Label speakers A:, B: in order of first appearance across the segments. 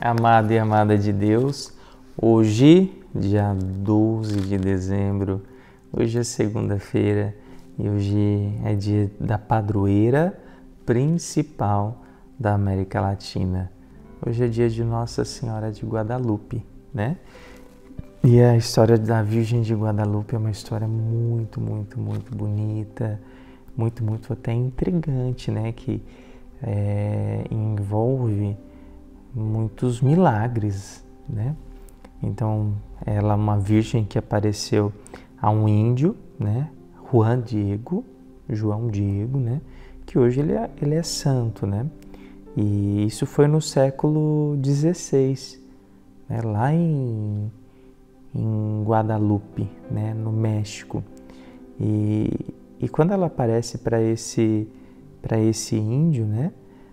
A: Amado e amada de Deus, hoje, dia 12 de dezembro, hoje é segunda-feira e hoje é dia da padroeira principal da América Latina. Hoje é dia de Nossa Senhora de Guadalupe, né? E a história da Virgem de Guadalupe é uma história muito bonita, muito até intrigante, né? Que envolve muitos milagres, né? Então, ela é uma virgem que apareceu a um índio, né? João Diego, né? Que hoje ele é santo, né? E isso foi no século XVI, né? Lá em Guadalupe, né? No México. E quando ela aparece para esse índio, né?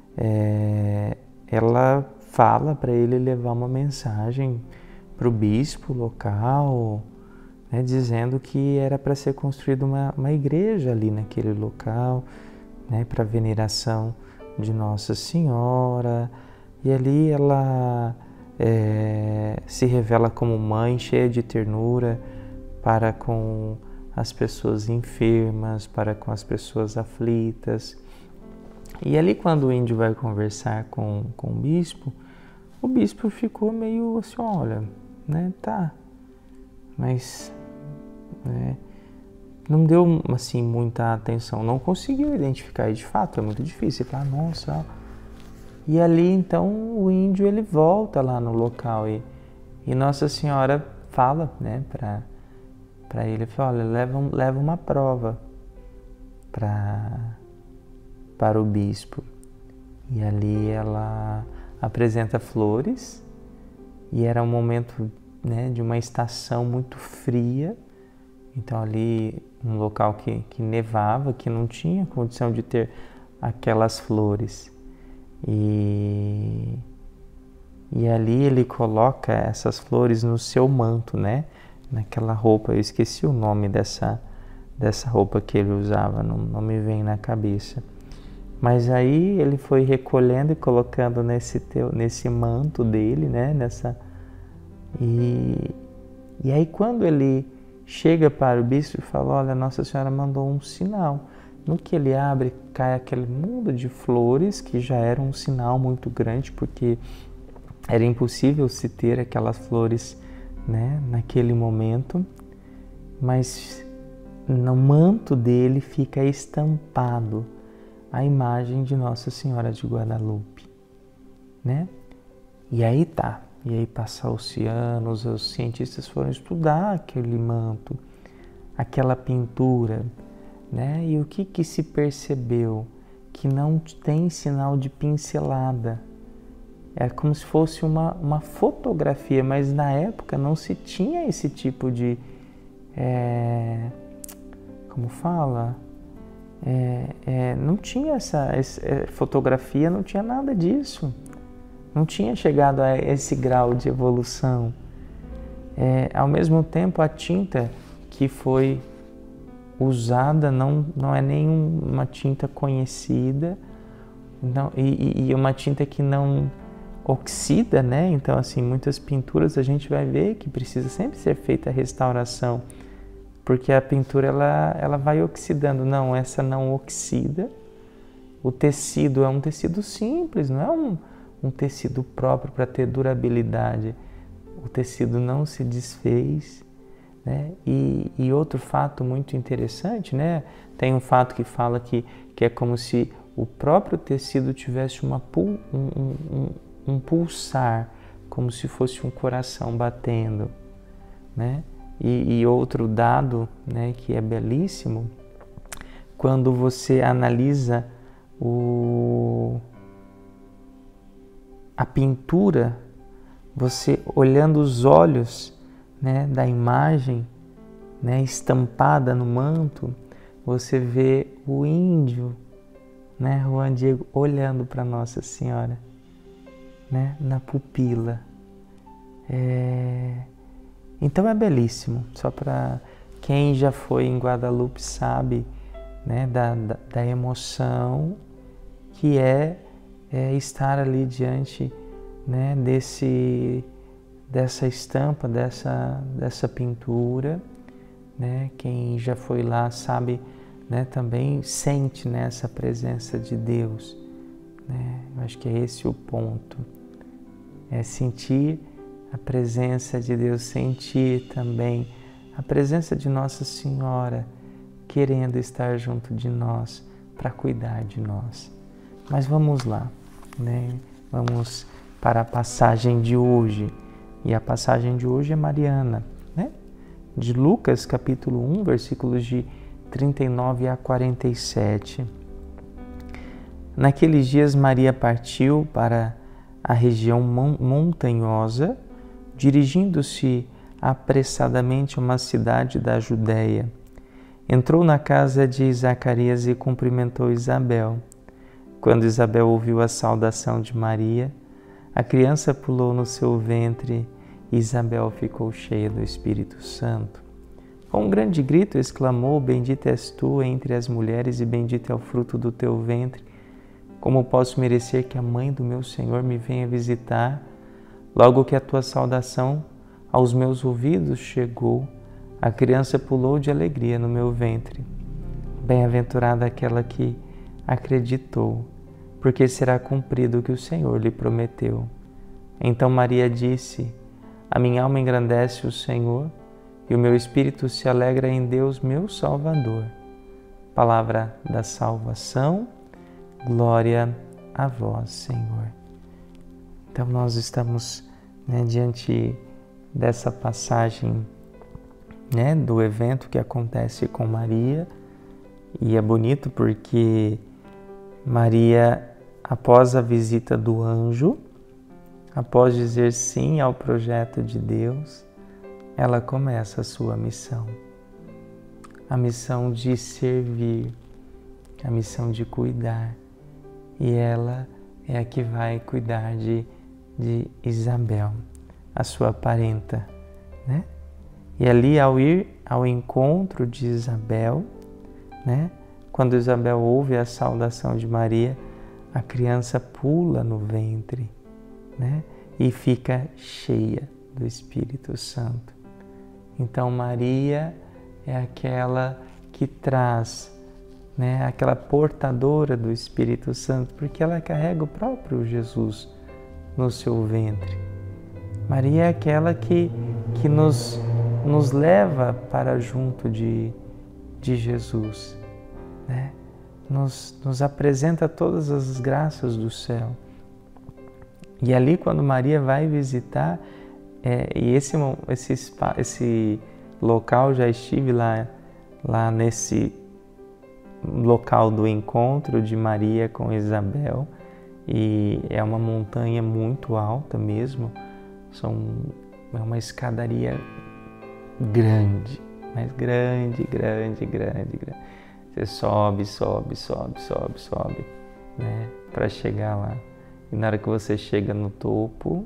A: Ela fala para ele levar uma mensagem para o bispo local, né, dizendo que era para ser construída uma igreja ali naquele local, né, para veneração de Nossa Senhora. E ali ela se revela como mãe cheia de ternura para com as pessoas enfermas, para com as pessoas aflitas. E ali quando o índio vai conversar com o bispo ficou meio assim, olha, né, tá, mas não deu assim muita atenção, não conseguiu identificar, e de fato é muito difícil, falar, nossa. E ali então o índio ele volta lá no local e Nossa Senhora fala, né, para ele, fala, olha, leva uma prova para o bispo. E ali ela apresenta flores e era um momento, né, de uma estação muito fria. Então ali um local que nevava, que não tinha condição de ter aquelas flores. E ali ele coloca essas flores no seu manto, né? Naquela roupa, eu esqueci o nome dessa roupa que ele usava, não me vem na cabeça. Mas aí ele foi recolhendo e colocando nesse manto dele, né? E aí quando ele chega para o bispo e fala, olha, Nossa Senhora mandou um sinal. No que ele abre, cai aquele mundo de flores, que já era um sinal muito grande, porque era impossível se ter aquelas flores, né, naquele momento. Mas no manto dele fica estampado a imagem de Nossa Senhora de Guadalupe, né? E aí passou-se anos, os cientistas foram estudar aquele manto, aquela pintura, né? E o que se percebeu? Que não tem sinal de pincelada. É como se fosse uma fotografia, mas na época não se tinha esse tipo de... como fala? Não tinha essa fotografia, não tinha nada disso. Não tinha chegado a esse grau de evolução. Ao mesmo tempo, a tinta que foi usada não é nenhuma tinta conhecida, e uma tinta que não oxida, né? Então, assim, muitas pinturas a gente vai ver que precisa sempre ser feita a restauração, porque a pintura ela vai oxidando. Não, essa não oxida. O tecido é um tecido simples, não é um tecido próprio para ter durabilidade. O tecido não se desfez, né? E outro fato muito interessante, né? Tem um fato que fala que é como se o próprio tecido tivesse um pulsar, como se fosse um coração batendo, né? E outro dado, né, que é belíssimo, quando você analisa a pintura, você olhando os olhos, né, da imagem, né, estampada no manto, você vê o índio, né, João Diego, olhando para Nossa Senhora, né, na pupila. Então é belíssimo. Só para quem já foi em Guadalupe sabe, né, da emoção que é estar ali diante né, dessa estampa, dessa pintura, né? Quem já foi lá sabe, né, também sente, né, essa presença de Deus, né? Eu acho que é esse o ponto, é sentir a presença de Deus, sentir também a presença de Nossa Senhora querendo estar junto de nós para cuidar de nós. Mas vamos lá, né? Vamos para a passagem de hoje. E a passagem de hoje é mariana, né? De Lucas, capítulo 1, versículos de 39 a 47. Naqueles dias, Maria partiu para a região montanhosa, dirigindo-se apressadamente a uma cidade da Judéia. Entrou na casa de Zacarias e cumprimentou Isabel. Quando Isabel ouviu a saudação de Maria, a criança pulou no seu ventre e Isabel ficou cheia do Espírito Santo. Com um grande grito exclamou: Bendita és tu entre as mulheres e bendito é o fruto do teu ventre. Como posso merecer que a mãe do meu Senhor me venha visitar? Logo que a tua saudação aos meus ouvidos chegou, a criança pulou de alegria no meu ventre. Bem-aventurada aquela que acreditou, porque será cumprido o que o Senhor lhe prometeu. Então Maria disse: A minha alma engrandece o Senhor, e o meu espírito se alegra em Deus, meu Salvador. Palavra da salvação, glória a vós, Senhor. Então nós estamos, né, diante dessa passagem, né, do evento que acontece com Maria, e é bonito porque Maria, após a visita do anjo, após dizer sim ao projeto de Deus, ela começa a sua missão. A missão de servir, a missão de cuidar. E ela é a que vai cuidar de Isabel, a sua parenta, né? E ali, ao ir ao encontro de Isabel, né, quando Isabel ouve a saudação de Maria, a criança pula no ventre, né, e fica cheia do Espírito Santo. Então Maria é aquela que traz, né, aquela portadora do Espírito Santo, porque ela carrega o próprio Jesus no seu ventre. Maria é aquela que nos leva para junto de Jesus, né? Nos apresenta todas as graças do céu. E ali, quando Maria vai visitar, e esse local, já estive lá nesse local do encontro de Maria com Isabel, e é uma montanha muito alta mesmo, é uma escadaria grande, mas grande. Você sobe, né, para chegar lá. E na hora que você chega no topo,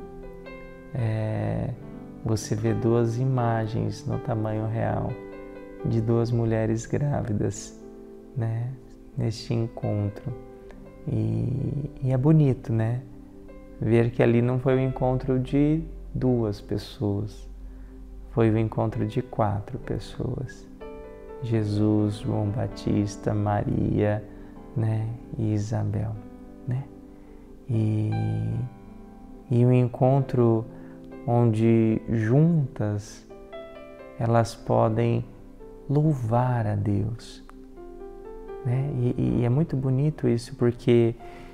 A: você vê duas imagens no tamanho real de duas mulheres grávidas, né, neste encontro. E é bonito, né, ver que ali não foi o encontro de duas pessoas, foi o encontro de 4 pessoas. Jesus, João Batista, Maria, né, e Isabel, né? E um encontro onde juntas elas podem louvar a Deus, né? E é muito bonito isso, porque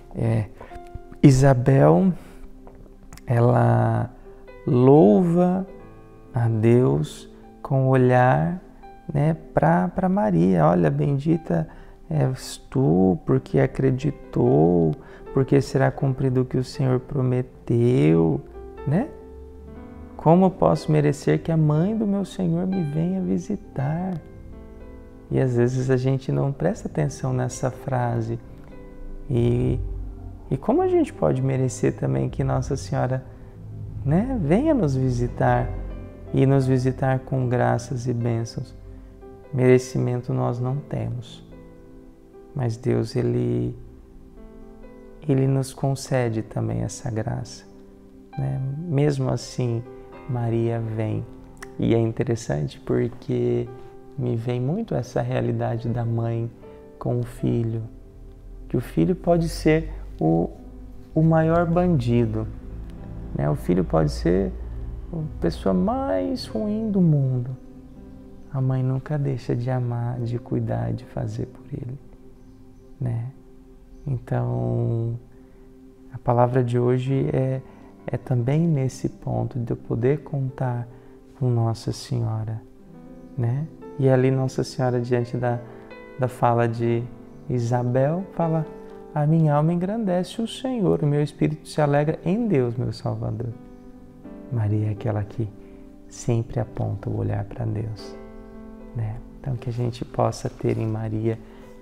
A: Isabel, ela louva a Deus com o olhar, né, para Maria. Olha, bendita és tu, porque acreditou, porque será cumprido o que o Senhor prometeu, né? Como eu posso merecer que a mãe do meu Senhor me venha visitar? E às vezes a gente não presta atenção nessa frase. E como a gente pode merecer também que Nossa Senhora, né, venha nos visitar e nos visitar com graças e bênçãos? Merecimento nós não temos, mas Deus, Ele nos concede também essa graça, né? Mesmo assim, Maria vem. E é interessante porque me vem muito essa realidade da mãe com o filho, que o filho pode ser o maior bandido, né? O filho pode ser a pessoa mais ruim do mundo. A mãe nunca deixa de amar, de cuidar, de fazer por ele, né? Então, a palavra de hoje é também nesse ponto de eu poder contar com Nossa Senhora, né? E ali Nossa Senhora, diante da fala de Isabel, fala: a minha alma engrandece o Senhor, o meu espírito se alegra em Deus, meu Salvador. Maria é aquela que sempre aponta o olhar para Deus, né? Então, que a gente possa ter em Maria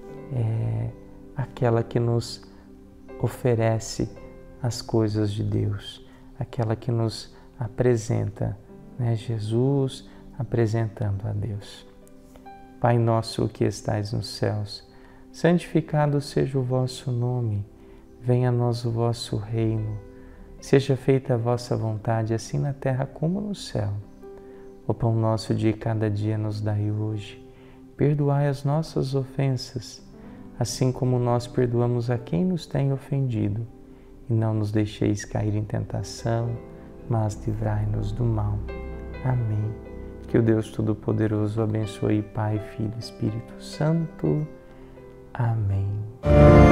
A: aquela que nos oferece as coisas de Deus, aquela que nos apresenta, né, Jesus apresentando a Deus. Pai nosso que estais nos céus, santificado seja o vosso nome, venha a nós o vosso reino, seja feita a vossa vontade, assim na terra como no céu. O pão nosso de cada dia nos dai hoje, perdoai as nossas ofensas, assim como nós perdoamos a quem nos tem ofendido, e não nos deixeis cair em tentação, mas livrai-nos do mal. Amém. Que o Deus Todo-Poderoso abençoe Pai, Filho e Espírito Santo. Amém.